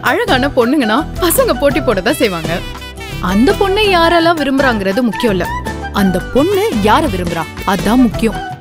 அழகான பொண்ணுங்கன்னா பசங்க போட்டி போடதான் செய்வாங்க. அந்த பொண்ணை யாரெல்லாம் விரும்புறாங்கிறது முக்கியம் இல்ல, அந்த பொண்ணு யார விரும்புறா அதான் முக்கியம்.